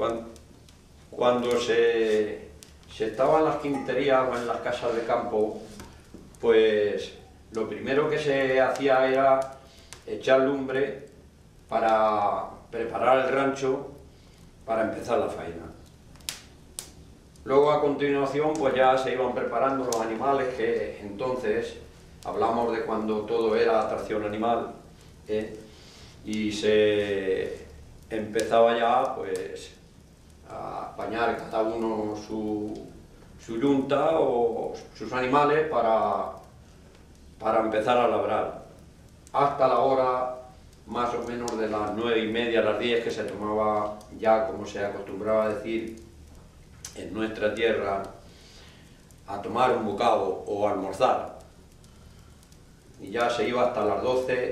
cuan- cuando se estaba en las quinterías o en las casas de campo, pues lo primero que se hacía era echar lumbre para preparar el rancho para empezar la faena. Luego, a continuación, pues ya se iban preparando los animales, que entonces hablamos de cuando todo era atracción animal, y se empezaba ya pues a apañar cada uno su yunta o sus animales para empezar a labrar, hasta la hora más o menos de las 9:30, las 10, que se tomaba ya, como se acostumbraba a decir en nuestra tierra, a tomar un bocado o a almorzar. Y ya se iba hasta las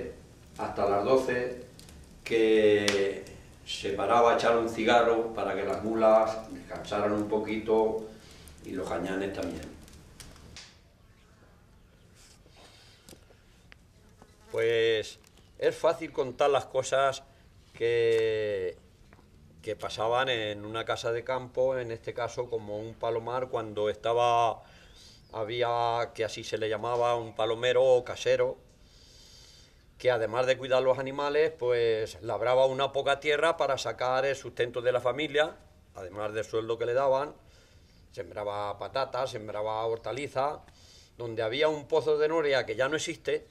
12, que se paraba a echar un cigarro para que las mulas descansaran un poquito y los gañanes también. Pues es fácil contar las cosas que pasaban en una casa de campo, en este caso como un palomar, cuando había, que así se le llamaba, un palomero o casero, que además de cuidar los animales, pues labraba una poca tierra para sacar el sustento de la familia, además del sueldo que le daban. Sembraba patatas, sembraba hortalizas, donde había un pozo de noria que ya no existe,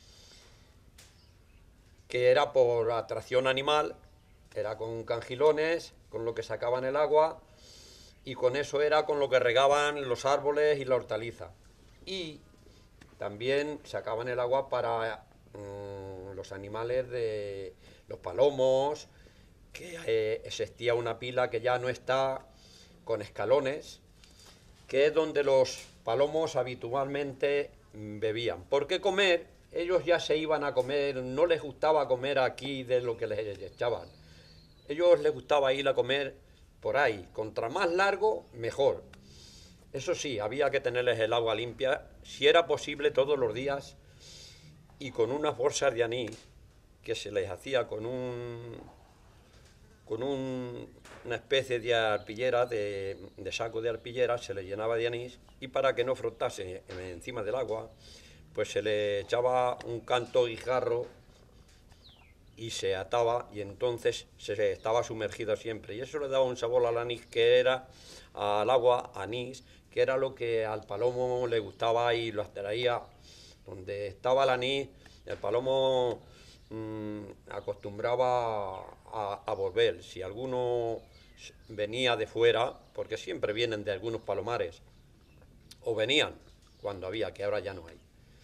que era por atracción animal, era con cangilones, con lo que sacaban el agua, y con eso era con lo que regaban los árboles y la hortaliza. Y también sacaban el agua para los animales de los palomos, que existía una pila que ya no está, con escalones, que es donde los palomos habitualmente bebían. Porque comer, ellos ya se iban a comer, no les gustaba comer aquí de lo que les echaban. Ellos les gustaba ir a comer por ahí, contra más largo, mejor. Eso sí, había que tenerles el agua limpia, si era posible todos los días, y con unas bolsas de anís que se les hacía con una especie de arpillera, de saco de arpillera, se le llenaba de anís, y para que no frotase encima del agua, pues se le echaba un canto guijarro y se ataba, y entonces se estaba sumergido siempre, y eso le daba un sabor al anís, que era al agua anís, que era lo que al palomo le gustaba y lo atraía. Donde estaba el anís, el palomo acostumbraba a volver. Si alguno venía de fuera, porque siempre vienen de algunos palomares, o venían cuando había, que ahora ya no hay,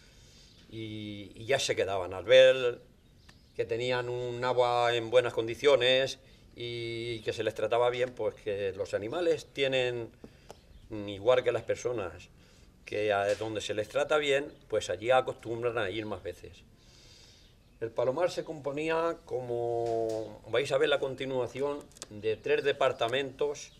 y ya se quedaban al ver que tenían un agua en buenas condiciones y que se les trataba bien, pues que los animales tienen, igual que las personas, que donde se les trata bien, pues allí acostumbran a ir más veces. El palomar se componía, como vais a ver a continuación, de 3 departamentos,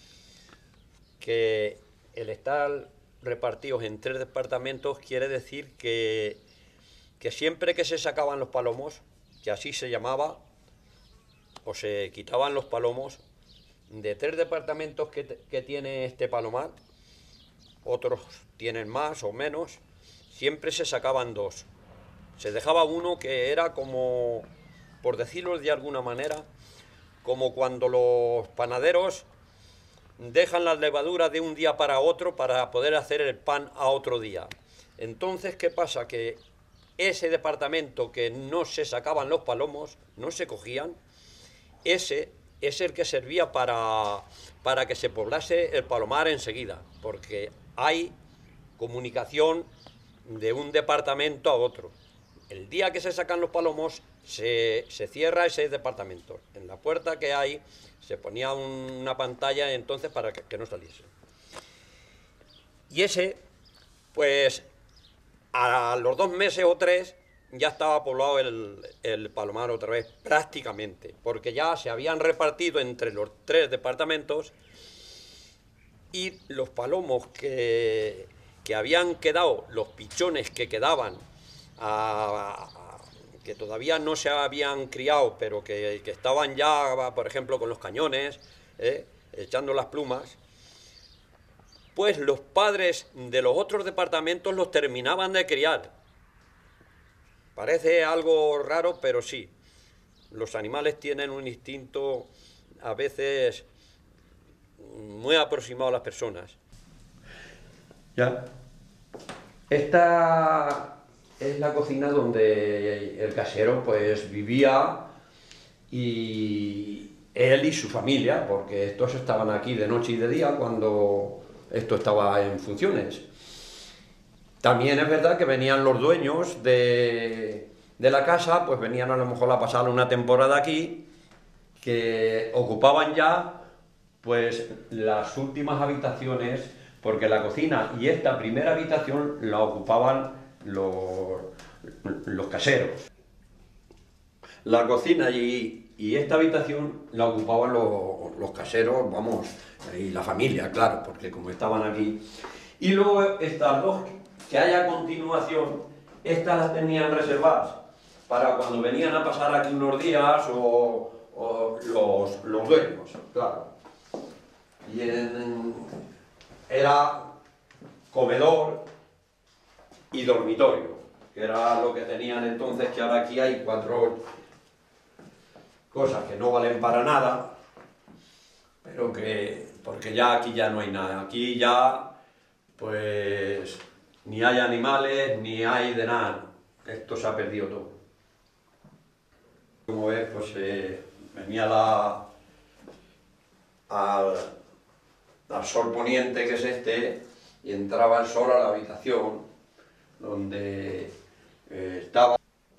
que el estar repartidos en 3 departamentos quiere decir que siempre que se sacaban los palomos, que así se llamaba, o se quitaban los palomos, de 3 departamentos que tiene este palomar, otros tienen más o menos, siempre se sacaban 2. Se dejaba uno, que era como, por decirlo de alguna manera, como cuando los panaderos dejan las levaduras de un día para otro para poder hacer el pan a otro día. Entonces, ¿qué pasa? Que ese departamento que no se sacaban los palomos, no se cogían, ese es el que servía para que se poblase el palomar enseguida, porque hay comunicación de un departamento a otro. El día que se sacan los palomos, se cierra ese departamento. En la puerta que hay se ponía una pantalla entonces para que no saliese. Y ese, pues, a los 2 meses o 3, ya estaba poblado el palomar otra vez, prácticamente, porque ya se habían repartido entre los 3 departamentos, y los palomos que habían quedado, los pichones que quedaban, que todavía no se habían criado, pero que estaban ya, por ejemplo, con los cañones, echando las plumas, pues los padres de los otros departamentos los terminaban de criar. Parece algo raro, pero sí. Los animales tienen un instinto a veces muy aproximado a las personas. Ya. Esta es la cocina donde el casero pues vivía, y él y su familia, porque estos estaban aquí de noche y de día cuando esto estaba en funciones. También es verdad que venían los dueños de la casa, pues venían a lo mejor a pasar una temporada aquí, que ocupaban ya pues las últimas habitaciones, porque la cocina y esta primera habitación la ocupaban los caseros. La cocina y esta habitación la ocupaban los caseros, vamos, y la familia, claro, porque como estaban aquí. Y luego estas dos que hay a continuación, estas las tenían reservadas para cuando venían a pasar aquí unos días o los dueños, claro. Y era comedor y dormitorio, que era lo que tenían entonces, que ahora aquí hay 4 cosas que no valen para nada, pero que, porque ya aquí ya no hay nada, aquí ya pues ni hay animales, ni hay de nada, esto se ha perdido todo. Como ves, pues venía al sol poniente, que es este, y entraba el sol a la habitación donde estaba.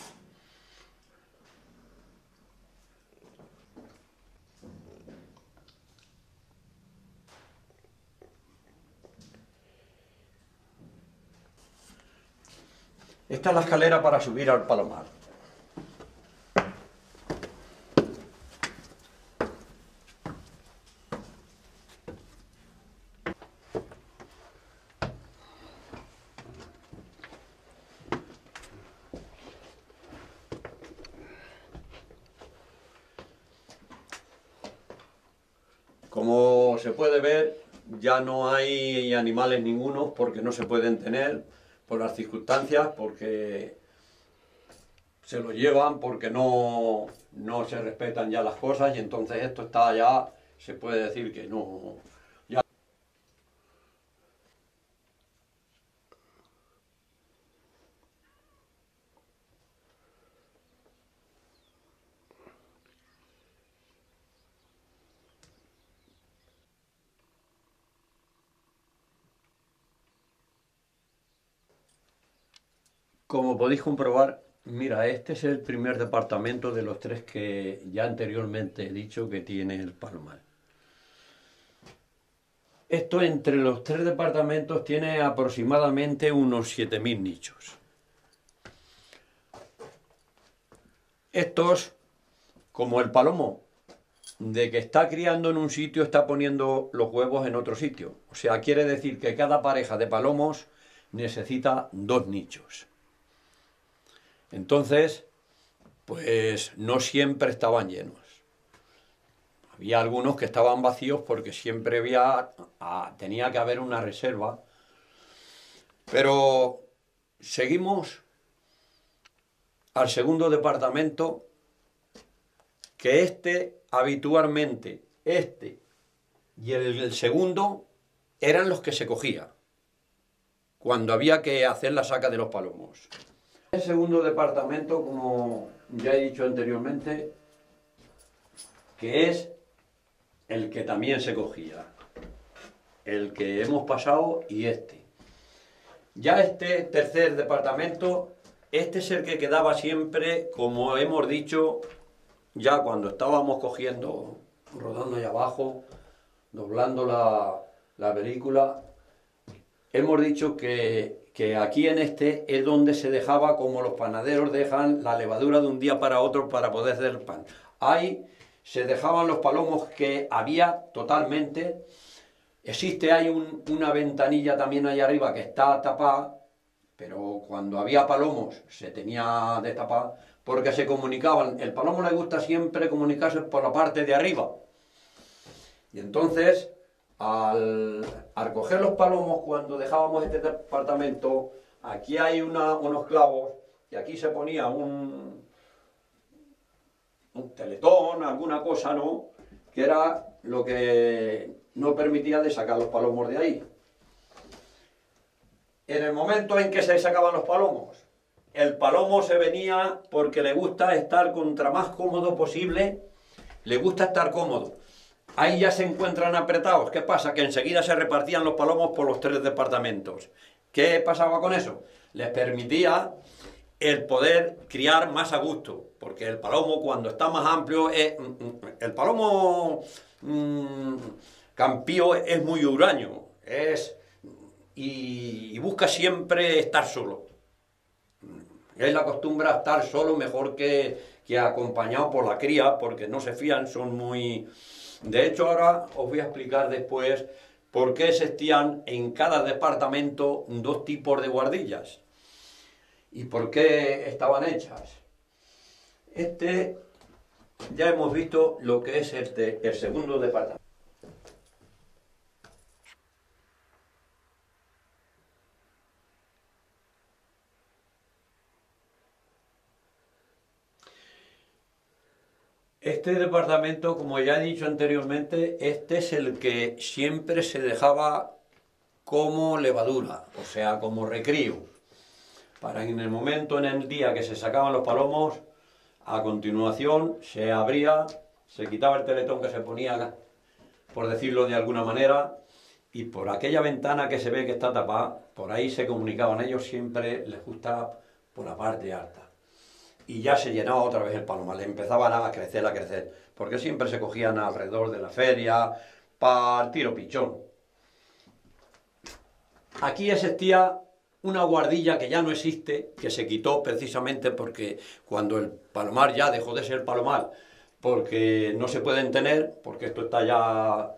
Esta es la escalera para subir al palomar. Como se puede ver, ya no hay animales ninguno porque no se pueden tener por las circunstancias, porque se lo llevan, porque no se respetan ya las cosas, y entonces esto está ya, se puede decir que no. Ya. Como podéis comprobar, mira, este es el primer departamento de los 3 que ya anteriormente he dicho que tiene el palomar. Esto entre los 3 departamentos tiene aproximadamente unos 7.000 nichos. Estos, como el palomo, de que está criando en un sitio, está poniendo los huevos en otro sitio. O sea, quiere decir que cada pareja de palomos necesita 2 nichos. Entonces, pues no siempre estaban llenos. Había algunos que estaban vacíos porque siempre tenía que haber una reserva. Pero seguimos al segundo departamento, que habitualmente, y el segundo eran los que se cogía cuando había que hacer la saca de los palomos. El segundo departamento, como ya he dicho anteriormente, que es el que también se cogía, el que hemos pasado, y ya este tercer departamento, este es el que quedaba siempre, como hemos dicho, ya cuando estábamos cogiendo, rodando ahí abajo, doblando la película, hemos dicho que aquí en este es donde se dejaba, como los panaderos dejan la levadura de un día para otro para poder hacer pan. Ahí se dejaban los palomos que había totalmente. Hay una ventanilla también ahí arriba que está tapada, pero cuando había palomos se tenía de tapar, porque se comunicaban. El palomo le gusta siempre comunicarse por la parte de arriba. Y entonces, al coger los palomos, cuando dejábamos este departamento, aquí hay unos clavos y aquí se ponía un teletón, alguna cosa, ¿no? Que era lo que no permitía de sacar los palomos de ahí. En el momento en que se sacaban los palomos, el palomo se venía porque le gusta estar contra más cómodo posible, le gusta estar cómodo. Ahí ya se encuentran apretados. ¿Qué pasa? Que enseguida se repartían los palomos por los 3 departamentos. ¿Qué pasaba con eso? Les permitía el poder criar más a gusto, porque el palomo cuando está más amplio, el palomo campío es muy huraño, y busca siempre estar solo. Él acostumbra a estar solo mejor que acompañado por la cría, porque no se fían, son muy... De hecho, ahora os voy a explicar después por qué existían en cada departamento 2 tipos de guardillas y por qué estaban hechas. Ya hemos visto lo que es el segundo departamento. Este departamento, como ya he dicho anteriormente, este es el que siempre se dejaba como levadura, o sea, como recrío, para en el momento, en el día que se sacaban los palomos, a continuación se abría, se quitaba el teletón que se ponía, por decirlo de alguna manera, y por aquella ventana que se ve que está tapada, por ahí se comunicaban. Ellos siempre les gusta por la parte alta. Y ya se llenaba otra vez el palomar, le empezaban a crecer, porque siempre se cogían alrededor de la feria, para el tiro pichón. Aquí existía una guardilla que ya no existe, que se quitó precisamente porque cuando el palomar ya dejó de ser palomar, porque no se pueden tener, porque esto está ya